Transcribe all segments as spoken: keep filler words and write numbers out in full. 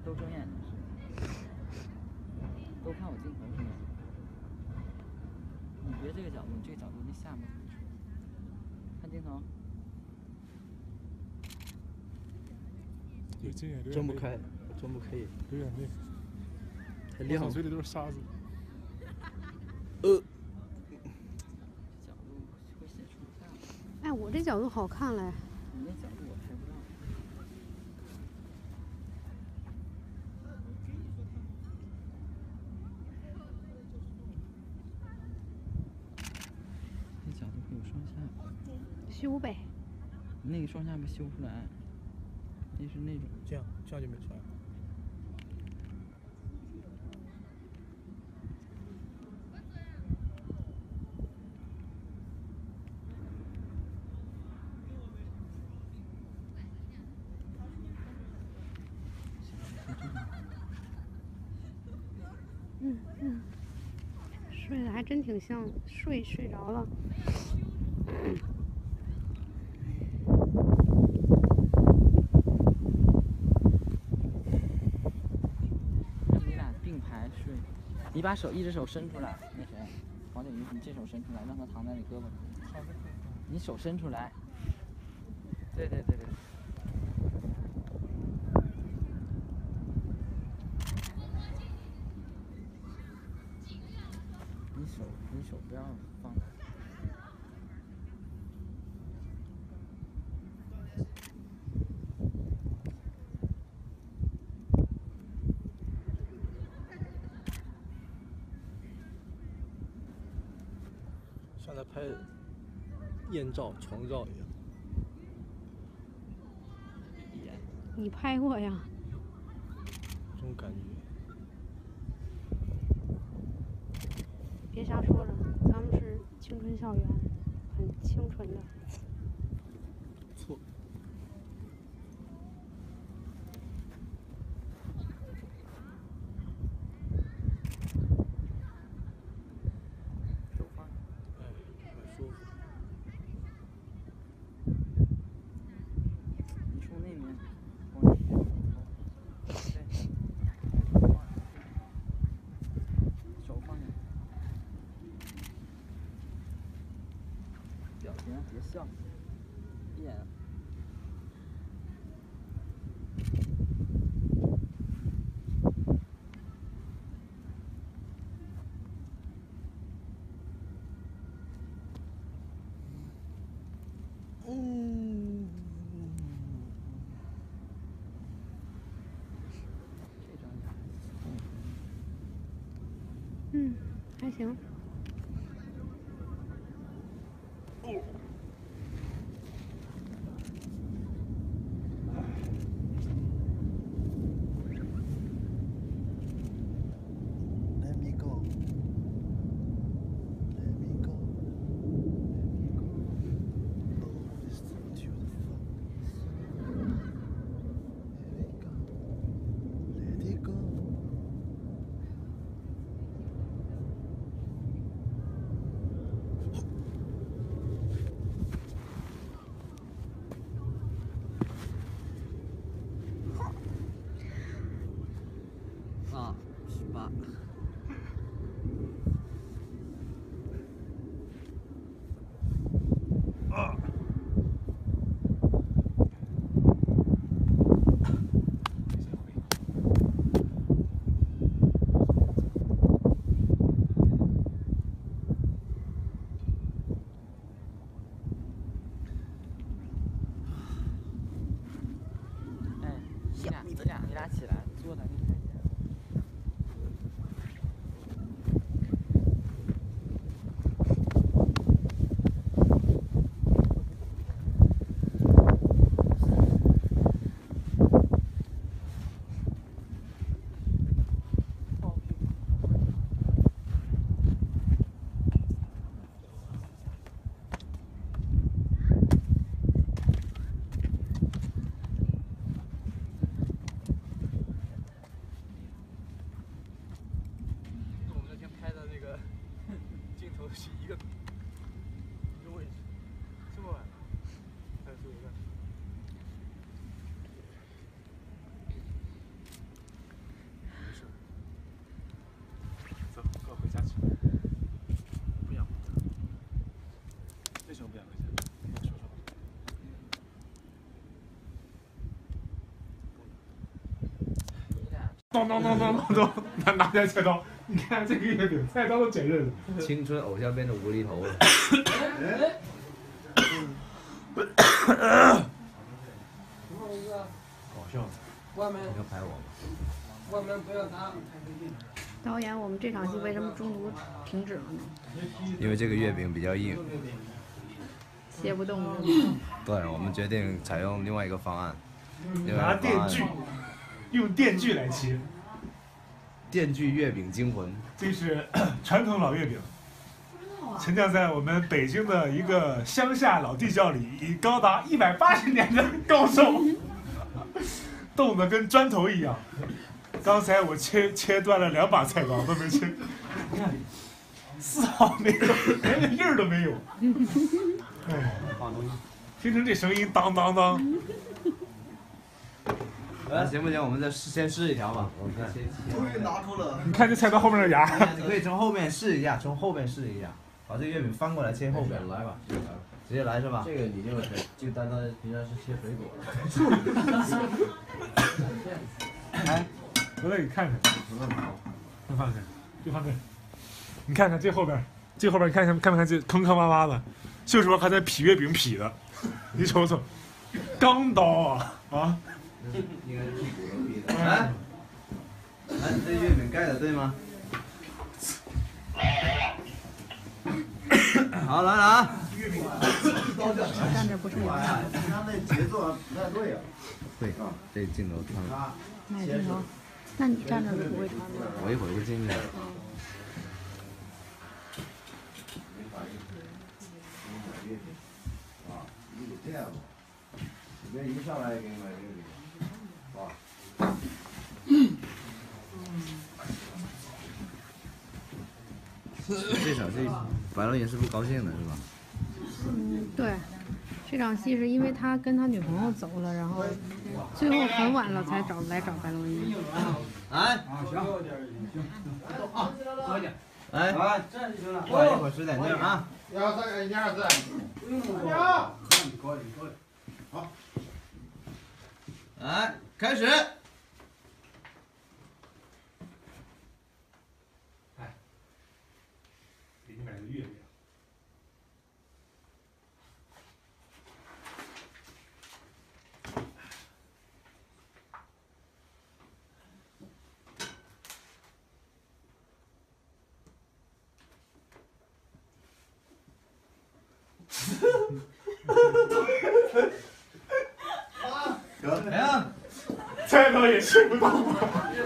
都睁眼睛是，都看我镜头是吗？你别这个角度，你这个角度那下面看镜头。 有这样， 睁不开，睁不开， 有点累。 太亮了， 嘴里都是沙子。 呃。 角度会显出不下。 哎，我这角度好看嘞。 你那角度我拍不到。那角度会有双下。 修呗。 那个双下巴修不出来，那是那种。 这样，这样就没出来。 嗯嗯，睡得还真挺像，睡睡着了。 让你俩并排睡，你把手一只手伸出来，那谁，黄景瑜，你这手伸出来，让他躺在你胳膊上。你手伸出来。对对对对。你手，你手不要放。 像在拍艳照、床照一样。 你拍过呀？ 这种感觉。 别瞎说了，咱们是青春校园，很清纯的。 错。 手放。 哎，很舒服。 你冲那边，往里边。对。手放下。表情别笑，闭眼。 嗯。 这张脸。 嗯，还行。 哦。 啊，十八。 啊。 哎，你俩，你俩，你俩起来，坐在那台阶。 是一个一个位置，这么晚，还有这个。 咚咚咚咚咚咚，拿拿下菜刀，你看这个月饼，菜刀都剪刃了。 青春偶像变成无厘头了。 搞笑。 外面你要拍我吗？ 外面不要打。 导演，我们这场戏为什么中途停止了呢？ 因为这个月饼比较硬， 切不动是吗？ 对，我们决定采用另外一个方案。 拿电锯，用电锯来切。 电锯月饼惊魂， 这是传统老月饼，沉降在我们北京的一个乡下老地窖里，以高达一百八十年的高寿，冻得跟砖头一样。刚才我切切断了两把菜刀都没切，你看，丝毫没有，连个印儿都没有。哎，听成这声音，当当当。 啊，行不行？我们再先试一条吧。我看。 终于拿出了。 你看这菜刀后面的牙。 你可以从后面试一下，从后面试一下，把这个月饼翻过来切后边。来吧，直接来是吧？这个你就就当他平常是切水果了。 哎，回来你看看。就放这，就放这。你看看这后边，这后边你看看看没看这坑坑洼洼的，就是说还在劈月饼劈的，你瞅瞅，钢刀啊啊！ 应该是屁股都劈的。来，来，这月饼盖的对吗？好，来了啊！月饼站这不是我的。 他那节奏不太对啊。 对，这镜头穿。 哪镜头？那你站着不会穿吗？ 我一会儿会进去的。啊，你得这样吧，你别一上来给你买月饼。这场戏，白龙也是不高兴的是吧？ 嗯，对。这场戏是因为他跟他女朋友走了，然后最后很晚了才找来找白龙一。 来，行，来，来，站就行了。过一会儿使点劲啊！ 要三个一二三，不用那么多。可以可以，好， 来，开始。 哎，给你买个月饼。 怎么样？ 菜刀也吃不动了。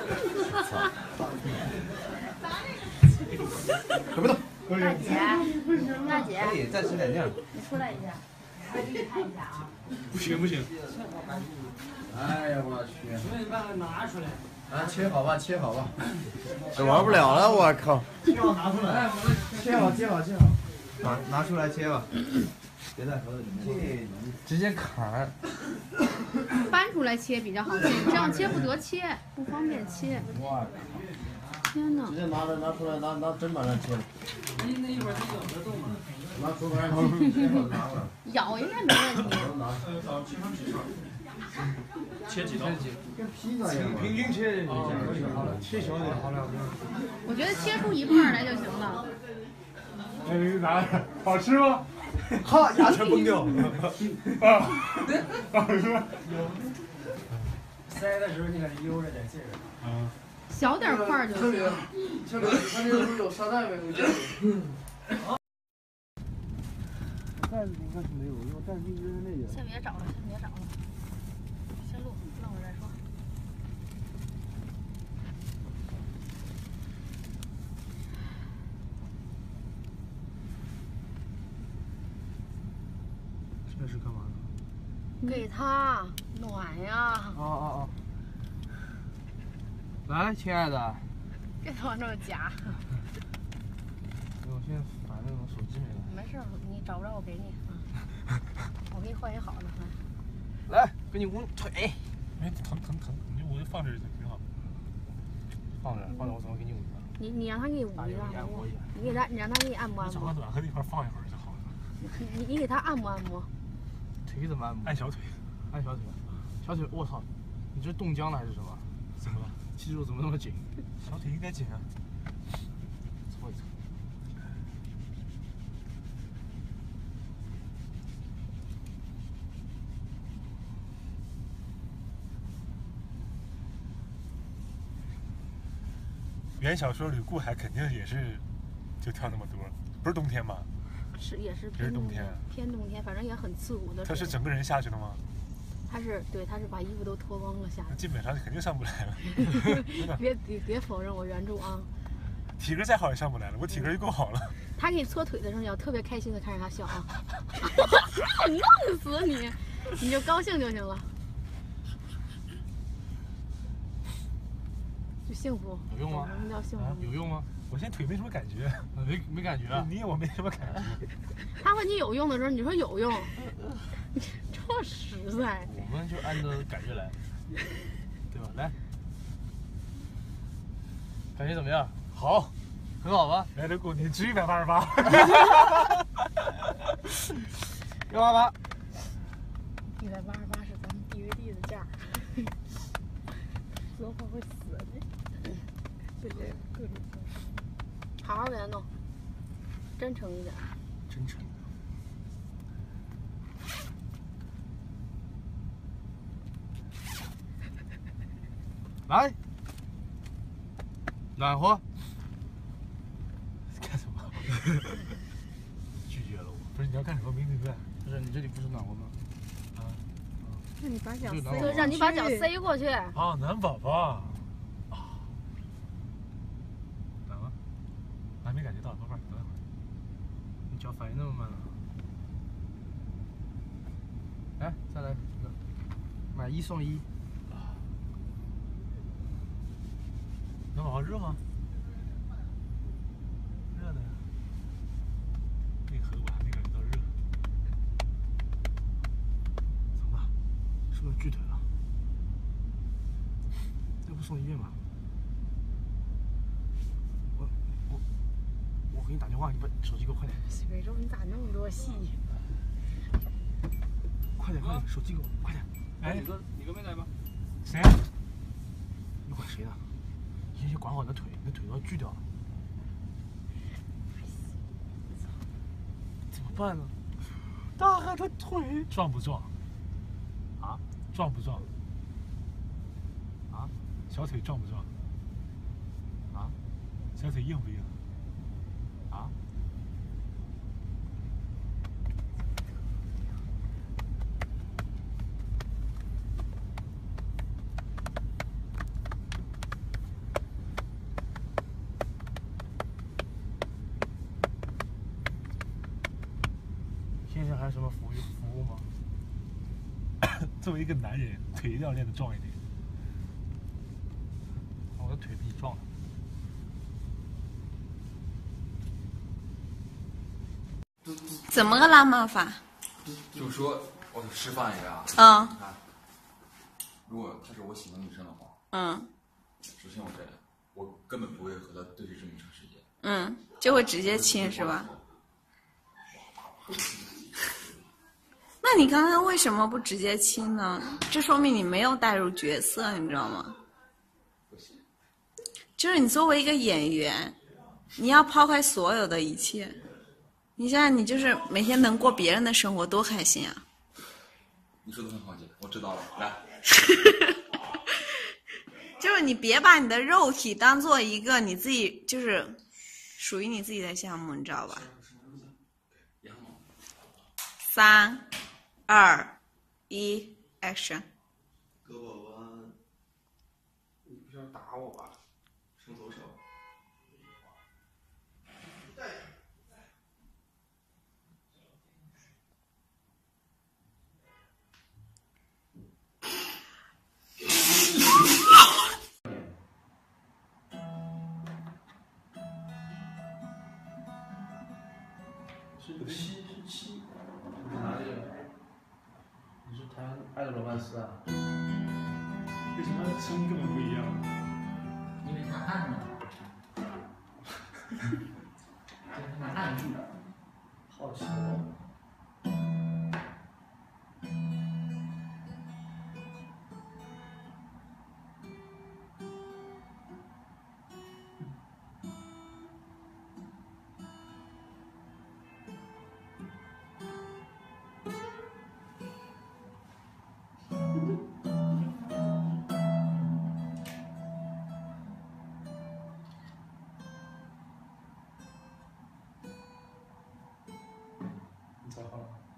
吃不动。 大姐，大姐， 可以再吃点酱。 你出来一下，我给你看一下啊。 不行不行。 哎呀，我去！ 所以把它拿出来。 啊，切好吧，切好吧。这玩不了了，我靠！ 切好拿出来。 切好，切好，切好。拿拿出来切吧。别在盒子里面。直接砍。 搬出来切比较好切，这样切不得切，不方便切。 哇！ 天哪！ 直接拿来拿出来，拿拿针把它切了。 你那一会儿它咬得动吗？ 拿出来，切好拿过来。 咬应该没问题。 切几刀？ 跟披萨一样。 平均切切小点好了。 我觉得切出一半来就行了。 哎，你拿来，好吃吗？ 哈，牙全崩掉。 啊，好吃。 塞的时候你看悠着点劲儿。 啊。 小点块儿就行。 这个他这个有沙袋没有？袋子应该是没有，因为袋子一直是那个。 先别找了，先别找了，先录，弄着再说。 这是干嘛的？ 给他暖呀！ 哦哦哦。来，亲爱的。 别他妈这么假。 我现在反正我手机没了。 没事，你找不着我给你。我给你换一好的。 来，给你捂腿。 哎，疼疼疼！你我就放这儿就挺好。 放这，放这，我怎么给你捂的？ 你你让他给你捂一下，你给他，你让他给你按摩按摩。 找个暖和地方放一会儿就好了。 你你给他按摩按摩。 腿怎么按摩？ 按小腿。 按小腿。小腿，我操！你这冻僵了还是什么？ 怎么了？ 肌肉怎么那么紧？ 小腿应该紧啊。 搓一搓。 原小说吕顾海肯定也是就跳那么多，不是冬天吗？ 是也是也是偏冬天啊。 偏冬天，反正也很刺骨的。 他是整个人下去了吗？ 他是对，他是把衣服都脱光了下去。 基本上肯定上不来了。 别别别否认我原著啊！ 体格再好也上不来了，我体格就够好了。 他给你搓腿的时候，你要特别开心的看着他笑啊！弄死你，你就高兴就行了，就幸福。 有用吗？ 什么叫幸福？ 啊、 有用吗？ 我现在腿没什么感觉， 没没感觉、啊。 你我没什么感觉。 他问你有用的时候，你说有用，这么实在。 我们就按照感觉来，对吧？来，感觉怎么样？好，很好吧？ 来，这姑你值一百八十八。 幺八八。 一百八十八是咱们 D V D 的价。说话会死的。这些各种。好好给他弄，真诚一点。 真诚。来，暖和。 干什么？拒绝了我。不是你要干什么？明明在。 不是你这里不是暖和吗？ 啊。 那你把脚就塞，让你把脚塞过去。 啊，暖宝宝。还没感觉到，宝贝儿，等一会儿。 你脚反应那么慢呢？来，再来一个，买一送一。 暖宝宝热吗？热的呀。内核我还没感觉到热。怎么办？ 是不是锯腿了？要不送医院吧？我我我给你打电话，你把手机给我快点。 水中你咋那么多戏？ 快点快点，手机给我快点。 哎， 你哥你哥没来吗？ 谁啊？ 你管谁呢？你先管好你的腿，你的腿都要锯掉了。怎么办呢？大海的腿壮不壮？啊？壮不壮？啊？小腿壮不壮？啊？小腿硬不硬？啊？ 先生还有什么服务服务吗？ 作为一个男人，腿一定要练得壮一点。 我的腿比你壮了。 怎么个拉骂法？ 就是说，我示范一个啊。 嗯。 看，如果她是我喜欢的女生的话， 嗯。 首先我这，我根本不会和她对视这么长时间。 嗯，就会直接亲是吧？那你刚刚为什么不直接亲呢？这说明你没有带入角色，你知道吗？就是你作为一个演员，你要抛开所有的一切。你现在你就是每天能过别人的生活，多开心啊！ 你说的很好，姐，我知道了。来， 就是你别把你的肉体当做一个你自己就是属于你自己的项目，你知道吧？三、二、一 ，action！ 胳膊弯， 你不是要打我吧？ 伸左手。 是七是七，哪里？你是台湾爱的罗曼斯啊？ 为什么声音根本不一样？ 因为他按了，就是他按住。 好奇哦。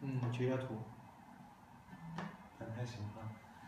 嗯，截一下图。 咱还行啊。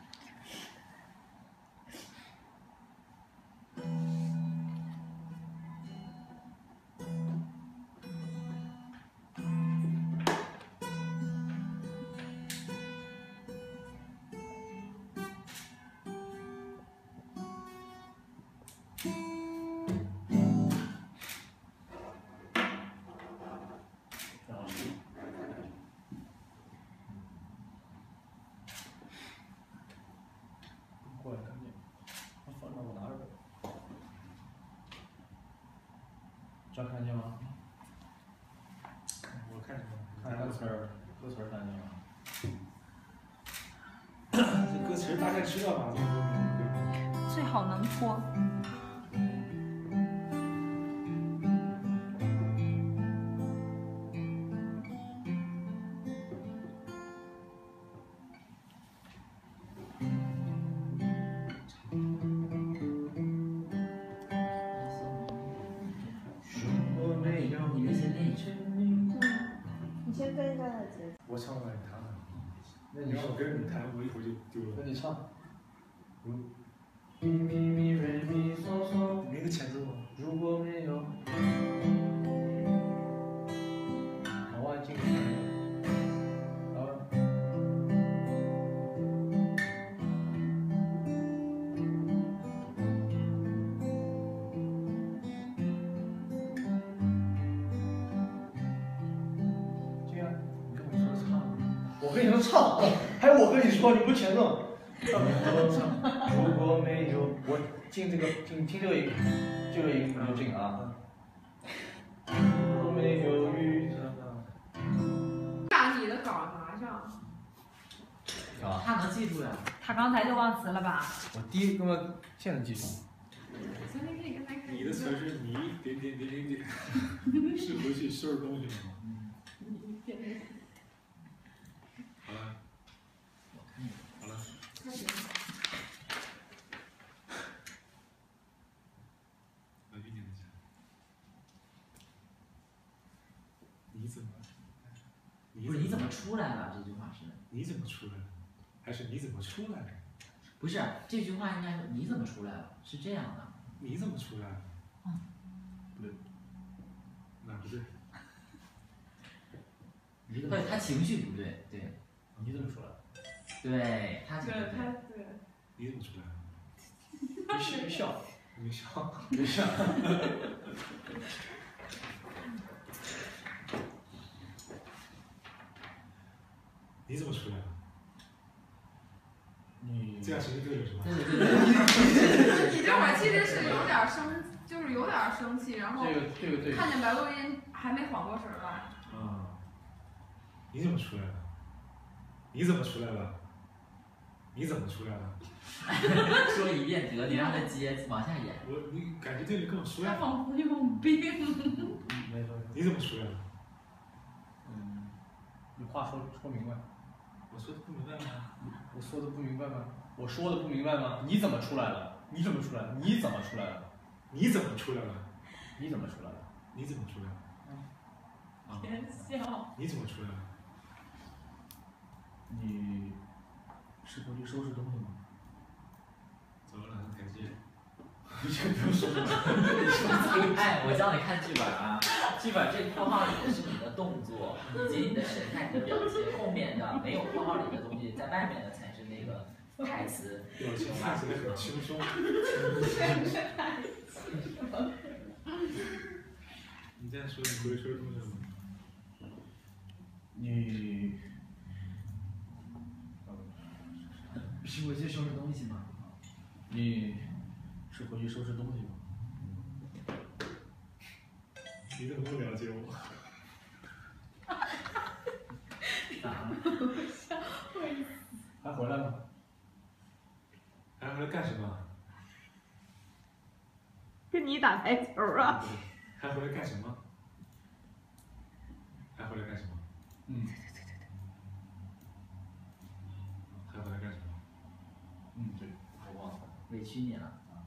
过来看见，我放那我拿着呗。这看见吗？ 我看见了， 看歌词儿，歌词儿看见吗？ 这歌词大概知道吧？ 最好能脱。 我唱完你弹弹。那你让我跟着你弹，我一会儿就丢了。 那你唱。如咪咪咪瑞咪嗦嗦。 没个前奏吗？ 如果没有。好啊，进去。好啊。这样，你跟我说唱。我跟你说唱，还有我跟你说，你不前奏。如果没有我进这个进听这个音，这个音你就进啊。如果没有雨。 把你的稿拿上。 啊， 他能记住呀。 他刚才就忘词了吧？ 我第一根本现在记住。 你的词是你点点点点点，是回去收拾东西吗？好了，好了。老玉念的讲，你怎么？ 不是你怎么出来了？这句话是。 你怎么出来了？还是你怎么出来了？ 不是这句话应该是你怎么出来了？是这样的。 你怎么出来了？ 嗯， 不对，哪不对？ 对，他情绪不对，对。 你怎么出来了？ 对，他情绪不对。 对。 你怎么出来了？ 没笑， 没笑， 没笑。 你怎么出来了？ 你这样情绪对了是吧？ 对对对。 你这会儿其实是有点生，就是有点生气，然后这个这个对。 看见白录音还没缓过神来。 啊，你怎么出来了？你怎么出来了？你怎么出来了？ 说一遍得，你让他接，往下演。 我你感觉对了，跟我说呀。 他仿佛有病。 没错。 你怎么出来了？ 嗯，你话说说明白。 我说的不明白吗？ 我说的不明白吗？我说的不明白吗？你怎么出来了？你怎么出来了？你怎么出来了？ 你怎么出来了？ 你怎么出来了？ 你怎么出来了？啊！ 别笑。 你怎么出来了？ 你是回去收拾东西吗？ 走了两个台阶。 你先不用说了。 哎，我教你看剧本啊，剧本这括号里的是你的动作以及你的神态、你的表情，后面的没有括号里的东西，在外面的才是那个台词。 表情看起来很轻松。你在说你回去收拾东西了吗？ 你是回去收拾东西吗？ 你是回去收拾东西吗？ 你怎么那么了解我？ 咋了？ 还回来吗？ 还回来干什么？ 跟你打台球啊？ 还回来干什么？还回来干什么？ 嗯。 还回来干什么？ 嗯，对，我忘了。 委屈你了啊！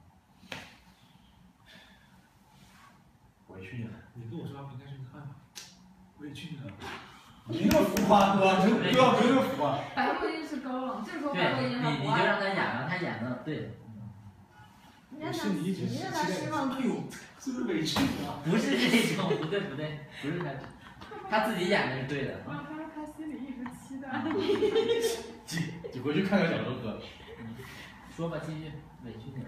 委屈你了。 你跟我说话不应该是这个话吗？委屈你了。 你那么浮夸是吧？不要不用浮夸。 白落音是高冷，这时候白落对， 音你你就让他演了，他演的对。 我是你一直期待，哎呦，是不是委屈你啊？ 不是这种，不对不对，不是他，他自己演的是对的。 啊，他说他心里一直期待。 你你回去看看小周哥。 说吧，继续，委屈你了。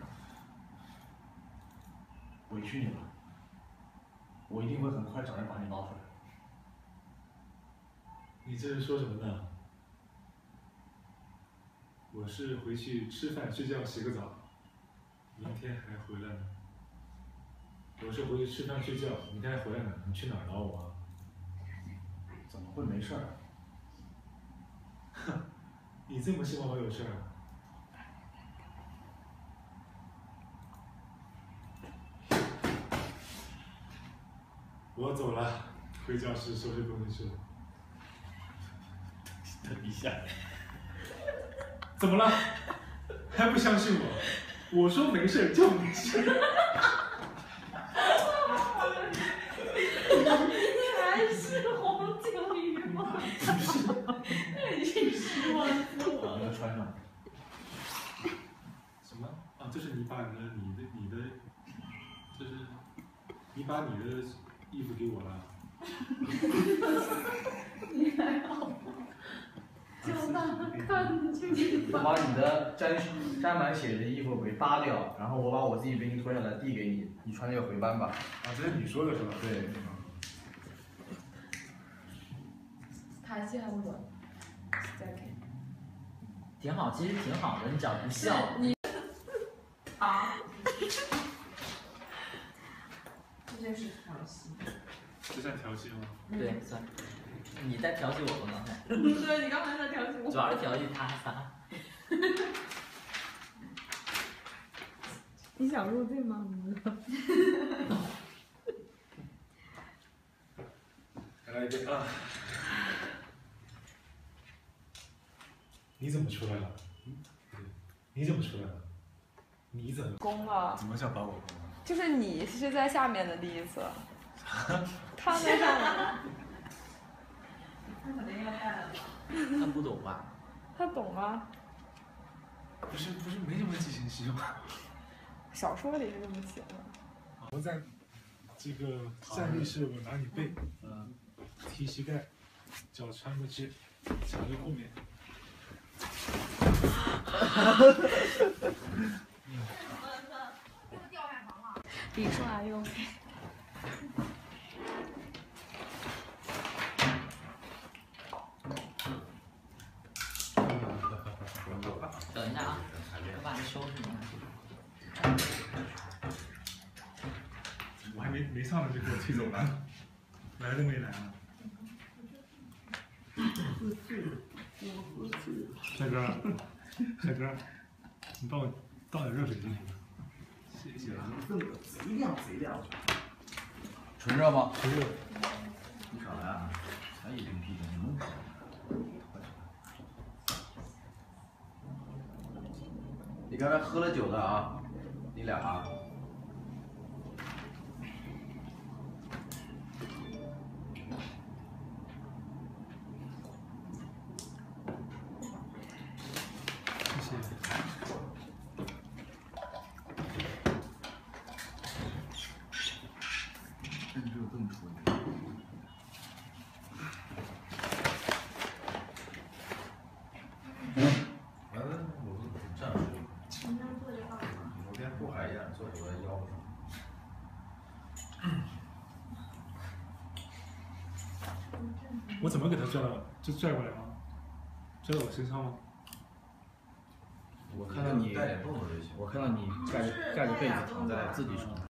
委屈你了，我一定会很快找人把你捞出来。 你这是说什么呢？我是回去吃饭、睡觉、洗个澡，明天还回来呢。我是回去吃饭、睡觉，明天还回来呢。你去哪儿捞我啊？ 怎么会没事儿？ 哼，你这么希望我有事儿啊？我走了，回教室收拾东西去了。等一下，怎么了？还不相信我？我说没事就没事。 你还是黄景瑜吗？你是我错。 把那个穿上。 什么？啊，这是你把你的你的你的，这是你把你的衣服给我了。 你还好吗？叫大家看这个。 我把你的沾沾满血的衣服给扒掉，然后我把我自己背心脱下来递给你，你穿这个回班吧。 啊，这是你说的是吧？ 对。 台戏还不短，再给。 挺好，其实挺好的，你只要不笑。 你啊。这就是调戏。 这算调戏吗？ 对，算。你在调戏我吗？刚才？ 对，你刚才在调戏我。 主要是调戏他仨。 你想入镜吗？ 再来一遍啊！你怎么出来了？你怎么出来了？你怎么？ 攻了。 怎么叫把我攻了？ 就是你是在下面的第一次，他在上面。 他肯定要带了吧？ 他不懂吧？ 他懂吗？ 不是不是没什么激情戏吗？ 小说里是这么写的。 我在这个站立式，我拿你背，嗯，踢膝盖，脚穿过去，卡在后面。 李硕啊，又。 等一下啊，我把你收拾一下。 我还没没上来就给我推走了，来都没来啊！帅哥，帅哥，你帮我倒点热水进去。谢谢啊。 这么贼亮贼亮。纯热吗？ 纯热。 你少来啊！才一瓶啤酒，你能跑？你刚才喝了酒的啊，你俩啊。 谢谢。 真就这么说。完了，我这样睡。 你这样坐就好了。 我跟护海一样，坐走在腰上。 我怎么给他拽到？就拽过来吗？拽到我身上吗？ 我看到你，我看到你盖着盖着被子躺在自己床上。